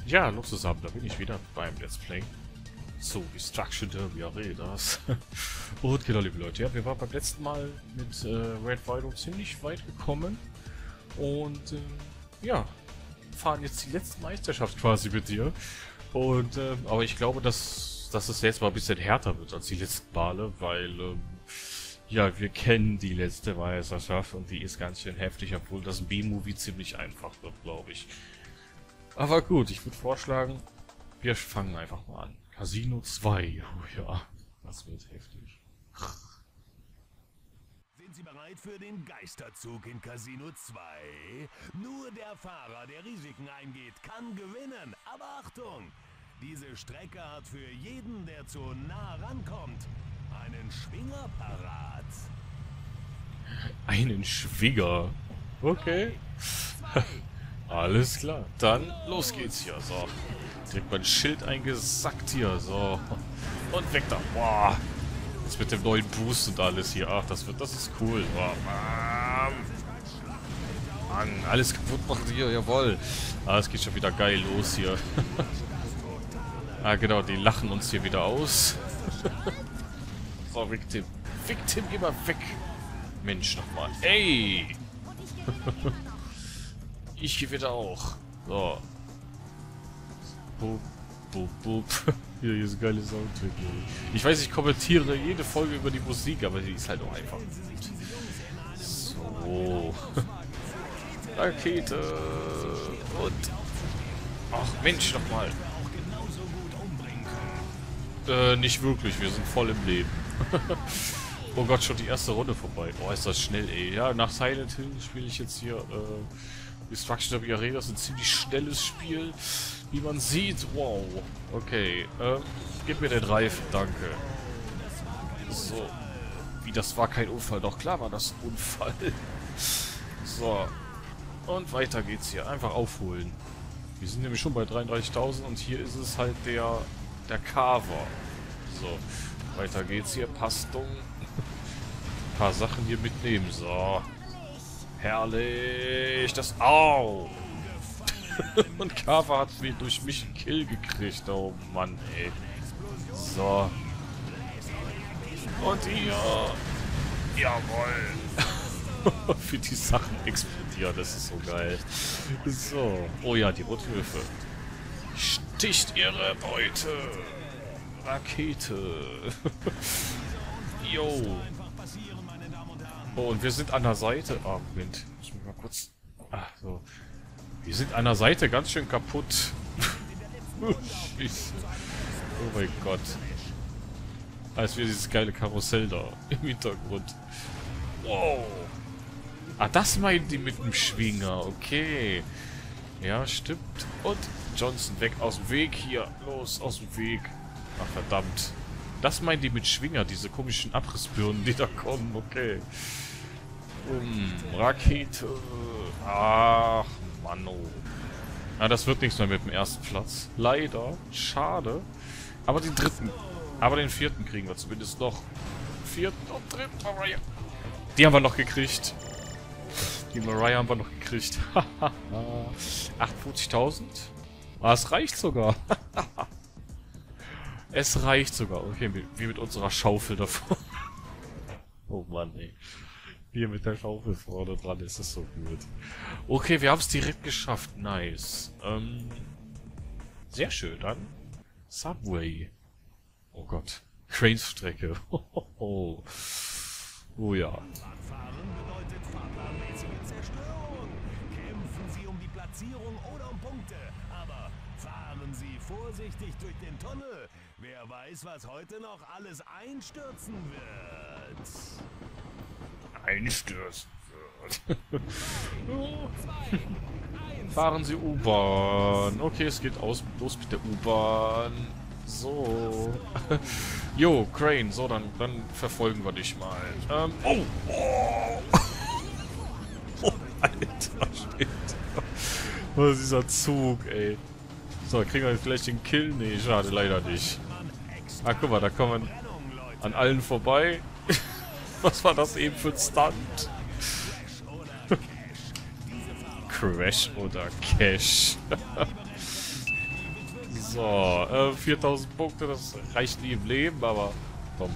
Ja, hallo zusammen, da bin ich wieder beim Let's Play. So, Destruction Derby Arenas. Und genau, liebe Leute, ja, wir waren beim letzten Mal mit Red Vido ziemlich weit gekommen. Und ja, fahren jetzt die letzte Meisterschaft quasi mit dir. Und aber ich glaube, dass es jetzt mal ein bisschen härter wird als die letzten Male, weil ja, wir kennen die letzte Meisterschaft und die ist ganz schön heftig, obwohl das B-Movie ziemlich einfach wird, glaube ich. Aber gut, ich würde vorschlagen, wir fangen einfach mal an. Casino 2. Oh ja, das wird heftig. Sind Sie bereit für den Geisterzug in Casino 2? Nur der Fahrer, der Risiken eingeht, kann gewinnen. Aber Achtung! Diese Strecke hat für jeden, der zu nah rankommt, einen Schwinger parat. Einen Schwinger. Okay. Alles klar. Dann los geht's hier. So. Direkt mein Schild eingesackt hier. So. Und weg da. Boah. Das mit dem neuen Boost und alles hier. Ach, das ist cool. Boah. Mann, alles kaputt machen hier. Jawohl. Ah, es geht schon wieder geil los hier. Ah, genau. Die lachen uns hier wieder aus. So, Victim. Victim, geh mal weg. Mensch, nochmal. Ey. Ich gewinne auch. So. Boop, boop, boop. Hier ist ein geiles Soundtrack. Ich weiß, ich kommentiere jede Folge über die Musik, aber die ist halt auch einfach gut. So. Rakete. Und... Ach, Mensch, nochmal. Nicht wirklich. Wir sind voll im Leben. Oh Gott, schon die erste Runde vorbei. Oh, ist das schnell, ey. Ja, nach Silent Hill spiele ich jetzt hier, Destruction Derby Arenas ist ein ziemlich schnelles Spiel, wie man sieht. Wow. Okay, gib mir den Reifen, danke. So. Wie, das war kein Unfall. Doch, klar war das ein Unfall. So. Und weiter geht's hier. Einfach aufholen. Wir sind nämlich schon bei 33.000 und hier ist es halt der Carver. So. Weiter geht's hier. Pastung. Ein paar Sachen hier mitnehmen. So. Herrlich. Das... Au! Und Carver hat durch mich einen Kill gekriegt. Oh Mann, ey. So. Und hier. Jawohl. Wie die Sachen explodieren. Das ist so geil. So. Oh ja, die Rotwürfe. Sticht ihre Beute. Rakete. Jo. Oh, und wir sind an der Seite. Oh, Moment. Ich muss mal kurz... Ach, so. Wir sind an der Seite ganz schön kaputt. Scheiße. Oh mein Gott. Als wir dieses geile Karussell da im Hintergrund. Wow. Ah, das meinen die mit dem Schwinger. Okay. Ja, stimmt. Und Johnson weg aus dem Weg hier. Los, aus dem Weg. Ach, verdammt. Das meinen die mit Schwinger, diese komischen Abrissbirnen, die da kommen. Okay. Rakete. Ach, Mann, oh. Na, das wird nichts mehr mit dem ersten Platz. Leider. Schade. Aber den dritten. Aber den vierten kriegen wir zumindest noch. Vierten und dritten Mariah. Die haben wir noch gekriegt. Die Mariah haben wir noch gekriegt. 48.000. Ah, es reicht sogar. Es reicht sogar. Okay, wie mit unserer Schaufel davor. Oh Mann, ey. Hier mit der Schaufel vorne dran ist es so gut. Okay, wir haben es direkt geschafft. Nice. Sehr schön. Dann Subway. Oh Gott. Cranes-Strecke. Oh ja. Fahren bedeutet fahrplanmäßige Zerstörung. Kämpfen Sie um die Platzierung oder um Punkte. Aber fahren Sie vorsichtig durch den Tunnel. Wer weiß, was heute noch alles einstürzen wird. Einstürzen wird. Fahren Sie U-Bahn. Okay, es geht los mit der U-Bahn. So. Jo, Crane. So, dann verfolgen wir dich mal. Oh! Oh, Alter, shit. Was ist dieser Zug, ey. So, kriegen wir vielleicht den Kill? Nee, schade, leider nicht. Ah, guck mal, da kommen wir an allen vorbei. Was war das eben für ein Stunt? Crash oder Cash? So, 4000 Punkte, das reicht nie im Leben, aber komm.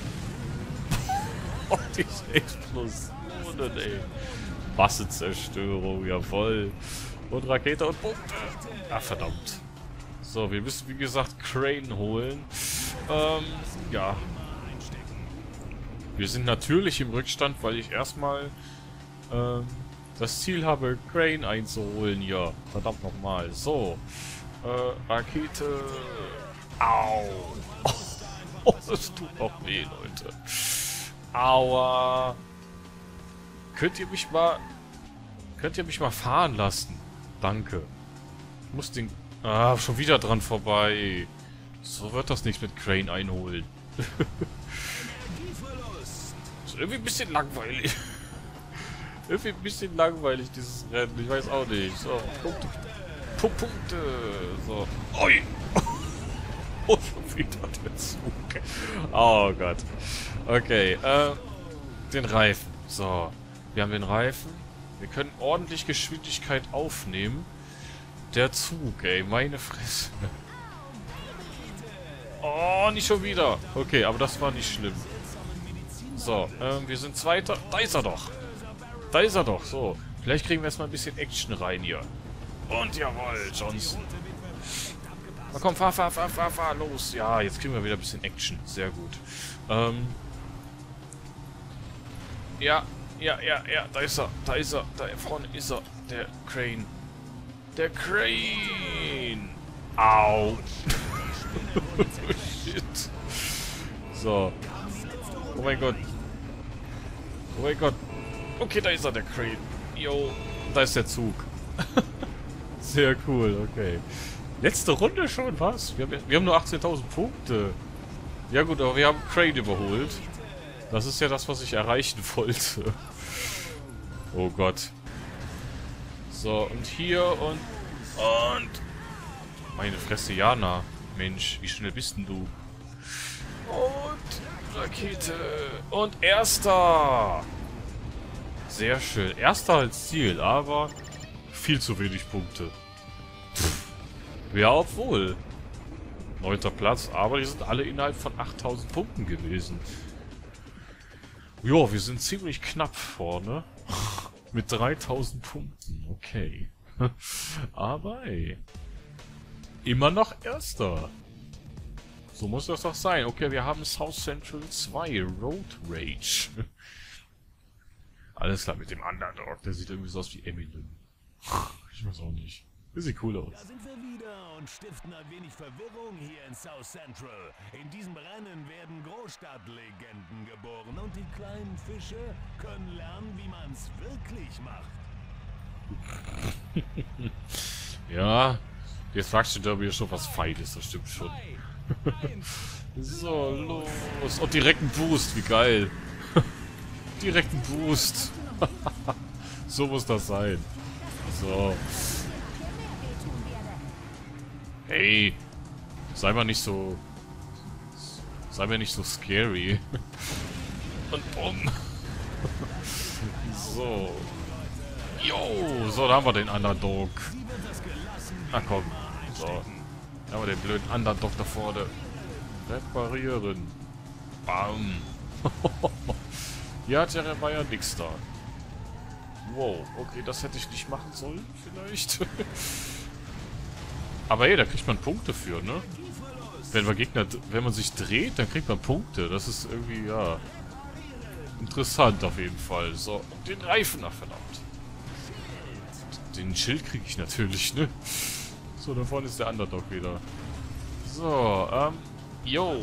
Oh, die Explosionen, ey. Massenzerstörung, jawohl. Und Rakete und Punkte. Ah, verdammt. So, wir müssen, wie gesagt, Crane holen. Ja. Wir sind natürlich im Rückstand, weil ich erstmal das Ziel habe, Crane einzuholen hier. Verdammt nochmal. So. Rakete. Au. Oh, das tut auch weh, Leute. Aua. Könnt ihr mich mal fahren lassen? Danke. Ich muss den... Ah, schon wieder dran vorbei. So wird das nicht mit Crane einholen. Ist irgendwie ein bisschen langweilig. Irgendwie ein bisschen langweilig, dieses Rennen. Ich weiß auch nicht. So, Punkte. Punkte. So. Oi. Oh, schon wieder der Zug. Oh Gott. Okay, den Reifen. So. Wir haben den Reifen. Wir können ordentlich Geschwindigkeit aufnehmen. Der Zug, ey. Meine Fresse. Oh, nicht schon wieder. Okay, aber das war nicht schlimm. So, wir sind Zweiter. Da ist er doch. Da ist er doch. So. Vielleicht kriegen wir erstmal ein bisschen Action rein hier. Und jawohl, Johnson. Na komm, fahr, los. Ja, jetzt kriegen wir wieder ein bisschen Action. Sehr gut. Ja, da ist er. Da vorne ist er. Der Crane. Der Crane. Au. Shit. So. Oh mein Gott. Oh mein Gott. Okay, da ist er, der Crane. Jo, da ist der Zug. Sehr cool, okay. Letzte Runde schon, was? Wir haben nur 18.000 Punkte. Ja gut, aber wir haben Crane überholt. Das ist ja das, was ich erreichen wollte. Oh Gott. So, und hier und... Meine Fresse, Jana. Mensch, wie schnell bist denn du? Und Rakete. Und Erster. Sehr schön. Erster als Ziel, aber viel zu wenig Punkte. Ja, obwohl. 9. Platz, aber die sind alle innerhalb von 8.000 Punkten gewesen. Jo, wir sind ziemlich knapp vorne. Mit 3.000 Punkten. Okay. Aber ey. Immer noch Erster. So muss das doch sein. Okay, wir haben South Central 2. Road Rage. Alles klar mit dem Underdog. Der sieht irgendwie so aus wie Eminem. Ich weiß auch nicht. Das sieht cool aus. Da sind wir wieder und stiften ein wenig Verwirrung hier in South Central. In diesem Rennen werden Großstadtlegenden geboren und die kleinen Fische können lernen, wie man es wirklich macht. Ja, jetzt fragst du Derby schon was Feines, das stimmt schon. So, los. Und direkt ein Boost, wie geil. Direkt ein Boost. So muss das sein. So. Hey. Sei mal nicht so scary. Und bumm. So. Jo, so, da haben wir den Underdog. Ach komm. So. Da haben wir den blöden Underdog da vorne. Reparieren. Bam. Ja, der war ja nix da. Wow, okay, das hätte ich nicht machen sollen, vielleicht. Aber hey, da kriegt man Punkte für, ne? Wenn man sich dreht, dann kriegt man Punkte. Das ist irgendwie, ja... interessant auf jeden Fall. So, den Reifen, ach verdammt. Den Schild kriege ich natürlich, ne? So, da vorne ist der Underdog wieder. So, yo.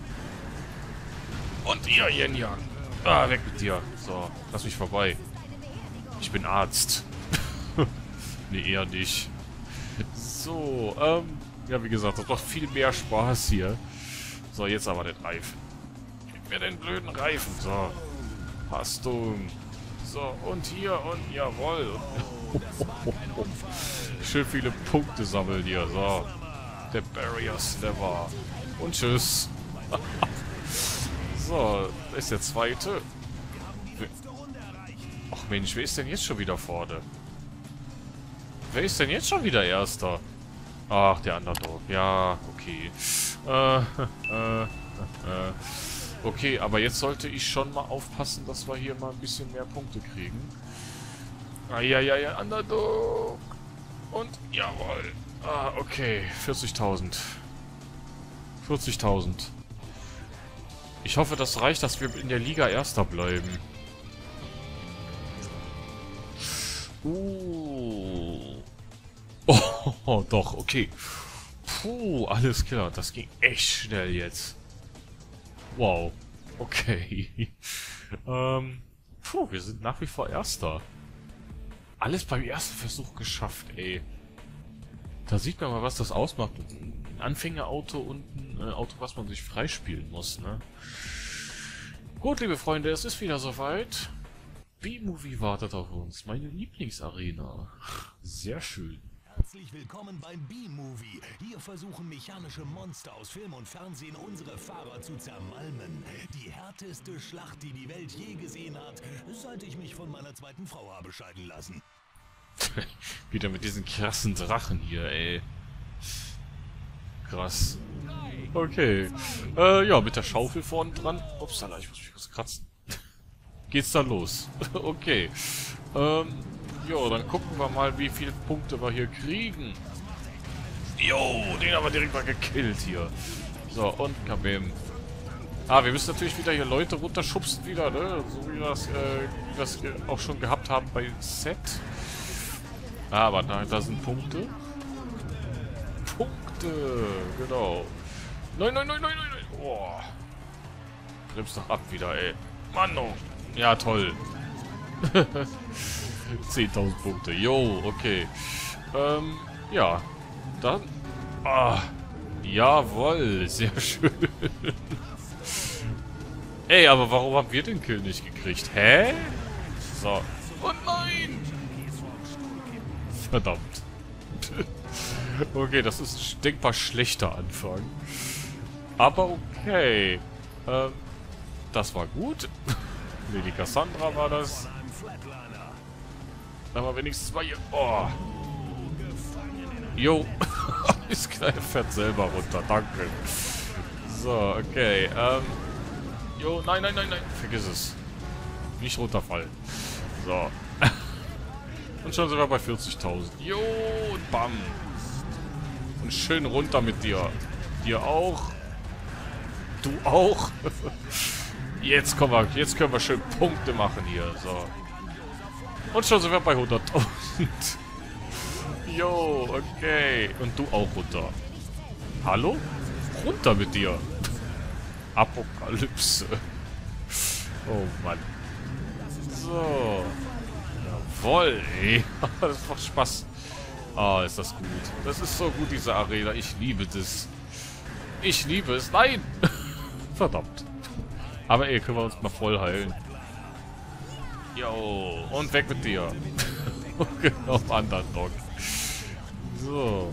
Und ihr, Yen-Yang. Ah, weg mit dir. So, lass mich vorbei. Ich bin Arzt. Nee, eher nicht. So, ja, wie gesagt, das macht viel mehr Spaß hier. So, jetzt aber den Reifen. Gib mir den blöden Reifen. So. Hastung. So, und hier und jawohl. Schön viele Punkte sammeln hier. So. Der Barrier Slammer. Und tschüss. So, da ist der zweite. Ach Mensch, wer ist denn jetzt schon wieder vorne? Wer ist denn jetzt schon wieder Erster? Ach, der Underdog. Ja, okay. Okay, aber jetzt sollte ich schon mal aufpassen, dass wir hier mal ein bisschen mehr Punkte kriegen. Ja, Underdog. Und jawohl. Ah, okay. 40.000. 40.000. Ich hoffe, das reicht, dass wir in der Liga Erster bleiben. Oh, doch, okay. Puh, alles klar. Das ging echt schnell jetzt. Wow. Okay. Wir sind nach wie vor Erster. Alles beim ersten Versuch geschafft, ey. Da sieht man mal, was das ausmacht. Ein Anfängerauto und ein Auto, was man sich freispielen muss, ne? Gut, liebe Freunde, es ist wieder soweit. B-Movie wartet auf uns. Meine Lieblingsarena. Sehr schön. Herzlich willkommen beim B-Movie. Hier versuchen mechanische Monster aus Film und Fernsehen unsere Fahrer zu zermalmen. Die härteste Schlacht, die die Welt je gesehen hat, seit ich mich von meiner zweiten Frau habe scheiden lassen. Wieder mit diesen krassen Drachen hier, ey. Krass. Okay. Ja, mit der Schaufel vorne dran. Upsala, ich muss mich kurz kratzen. Geht's dann los. Okay. Jo, dann gucken wir mal, wie viele Punkte wir hier kriegen. Jo, den haben wir direkt mal gekillt hier. So, und kabim. Wir müssen natürlich wieder hier Leute runterschubsen wieder, ne? So wie wir das auch schon gehabt haben bei Set. Aber nein, da sind Punkte. Punkte, genau. Nein. Oh. Bremst doch ab wieder, ey. Mann, oh. Ja, toll. 10.000 Punkte. Jo, okay. Ja. Dann. Jawohl. Sehr schön. Ey, aber warum haben wir den Kill nicht gekriegt? Hä? So. Oh nein! Verdammt. Okay, das ist ein denkbar schlechter Anfang. Aber okay. Das war gut. Lady Cassandra war das. Aber wenigstens mal hier. Oh. Jo. Ist klar, er fährt selber runter. Danke. So, okay. Jo, nein. Vergiss es. Nicht runterfallen. So. Und schon sind wir bei 40.000. Jo, und bam. Und schön runter mit dir. Dir auch. Du auch. Jetzt können wir schön Punkte machen hier. So. Und schon sind wir bei 100.000. Jo, okay. Und du auch runter. Hallo? Runter mit dir. Apokalypse. Oh Mann. So. Jawohl, ey. Das macht Spaß. Ist das gut. Das ist so gut, diese Arena. Ich liebe das. Ich liebe es. Nein! Verdammt. Aber ey, können wir uns mal voll heilen. Jo. Und weg mit dir. Genau, Underdog. So.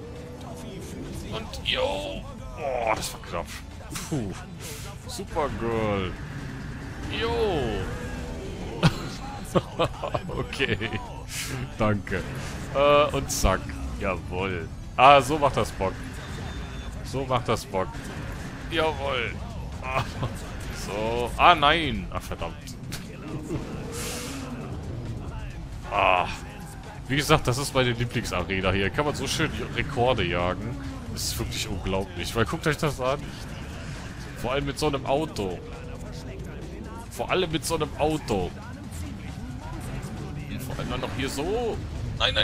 Und jo. Oh, das war knapp. Puh. Supergirl. Jo. Okay. Danke. Und zack. Jawohl. So macht das Bock. So macht das Bock. Jawohl. So. Nein. Verdammt. Wie gesagt, das ist meine Lieblingsarena hier. Kann man so schön Rekorde jagen. Das ist wirklich unglaublich. Weil guckt euch das an. Vor allem mit so einem Auto. Vor allem mit so einem Auto. Und vor allem dann noch hier so. Nein.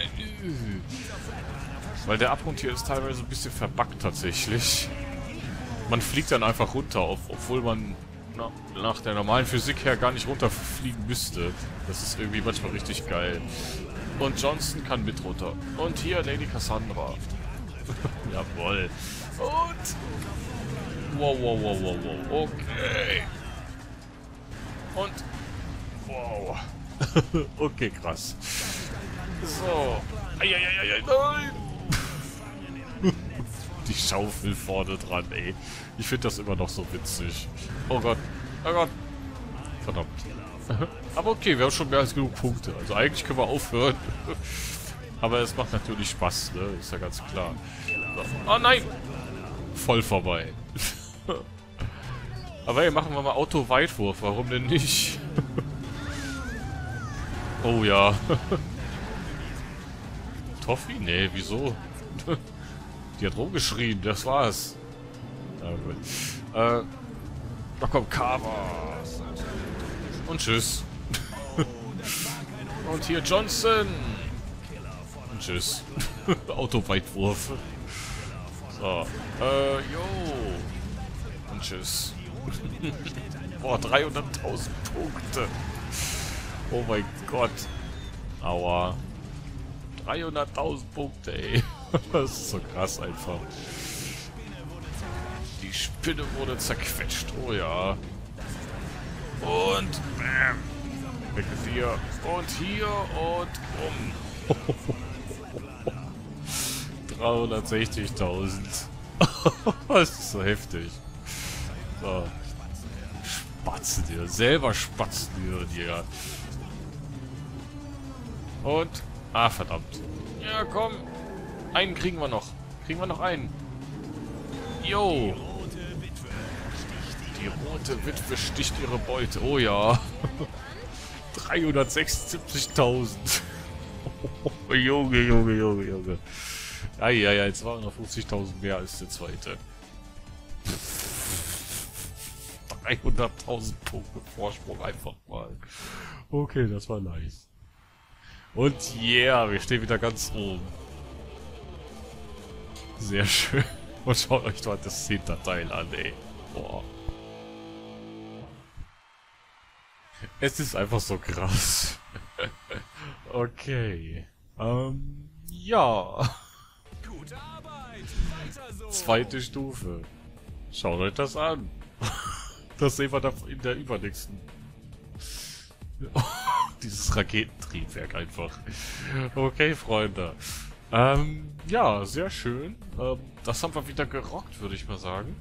Weil der Abgrund hier ist teilweise ein bisschen verbuggt tatsächlich. Man fliegt dann einfach runter, obwohl man nach der normalen Physik her gar nicht runterfliegen müsste. Das ist irgendwie manchmal richtig geil. Und Johnson kann mit runter. Und hier Lady Cassandra. Jawohl. Und... Wow. Okay. Und... Wow. Okay, krass. So. Nein! Die Schaufel vorne dran, ey. Ich finde das immer noch so witzig. Oh Gott. Verdammt. Aber okay, wir haben schon mehr als genug Punkte. Also eigentlich können wir aufhören. Aber es macht natürlich Spaß, ne? Ist ja ganz klar. So. Oh nein! Voll vorbei. Aber hey, machen wir mal Auto-Weitwurf. Warum denn nicht? Oh ja. Toffi? Nee, wieso? Die hat rumgeschrien, das war's. Ja, gut. Da kommt Kava. Und tschüss. Und hier Johnson. Und tschüss. Autoweitwurf. So. Jo. Und tschüss. Boah, 300.000 Punkte. Oh mein Gott. Aua. 300.000 Punkte, ey. Das ist so krass einfach. Die Spinne wurde zerquetscht. Oh ja. Und bam. Weg mit hier. Und hier und um. 360.000. Das ist so heftig. So. Spatzen dir. Selber spatzen dir. Und. Ah, verdammt. Ja, komm. Einen kriegen wir noch. Kriegen wir noch einen. Jo. Die rote Witwe sticht ihre Beute. Oh ja. 376.000. Junge. Ja, 250.000 mehr als der zweite. 300.000 Punkte Vorsprung einfach mal. Okay, das war nice. Und yeah, wir stehen wieder ganz oben. Sehr schön. Und schaut euch dort das 10. Teil an, ey. Boah. Es ist einfach so krass. Okay. Ja. Gute Arbeit. Weiter so. Zweite Stufe. Schaut euch das an. Das sehen wir da in der übernächsten. Dieses Raketentriebwerk einfach. Okay, Freunde. Ja, sehr schön. Das haben wir wieder gerockt, würde ich mal sagen.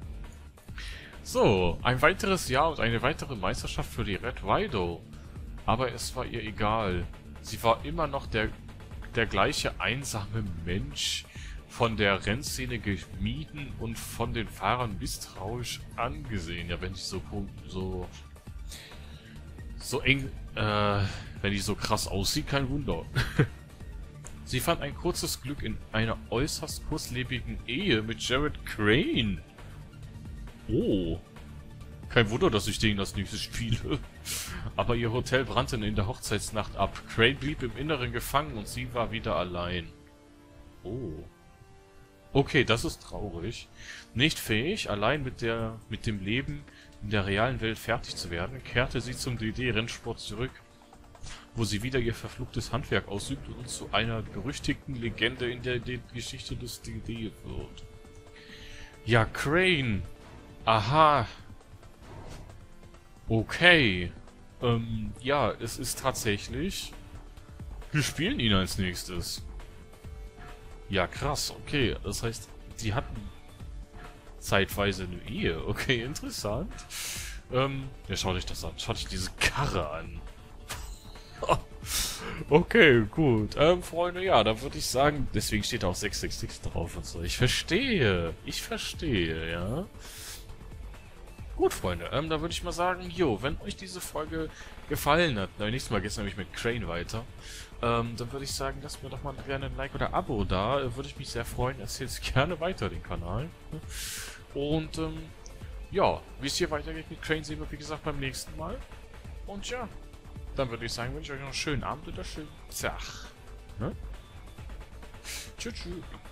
So, ein weiteres Jahr und eine weitere Meisterschaft für die Red Widow. Aber es war ihr egal. Sie war immer noch der gleiche einsame Mensch, von der Rennszene gemieden und von den Fahrern misstrauisch angesehen. Ja, wenn ich so eng, wenn die so krass aussieht, kein Wunder. Sie fand ein kurzes Glück in einer äußerst kurzlebigen Ehe mit Jared Crane. Oh. Kein Wunder, dass ich den das nächste spiele. Aber ihr Hotel brannte in der Hochzeitsnacht ab. Crane blieb im Inneren gefangen und sie war wieder allein. Oh. Okay, das ist traurig. Nicht fähig, allein mit dem Leben in der realen Welt fertig zu werden, kehrte sie zum DD-Rennsport zurück, wo sie wieder ihr verfluchtes Handwerk ausübt und zu einer berüchtigten Legende in der Geschichte des DD wird. Ja, Crane. Aha. Okay. Ja, es ist tatsächlich... Wir spielen ihn als nächstes. Ja, krass, okay. Das heißt, die hatten zeitweise eine Ehe. Okay, interessant. Ja, schaut euch das an. Schaut euch diese Karre an. Okay, gut. Freunde, ja, da würde ich sagen, deswegen steht auch 666 drauf und so. Ich verstehe, ja. Gut, Freunde, da würde ich mal sagen, jo, wenn euch diese Folge gefallen hat, nächstes Mal geht es nämlich mit Crane weiter, dann würde ich sagen, lasst mir doch mal gerne ein Like oder Abo da, würde ich mich sehr freuen, erzählt gerne weiter den Kanal. Und, ja, wie es hier weitergeht mit Crane, sehen wir, wie gesagt, beim nächsten Mal. Und ja, dann würde ich sagen, wünsche ich euch noch einen schönen Abend oder schönen Tag. Ne? Tschüss.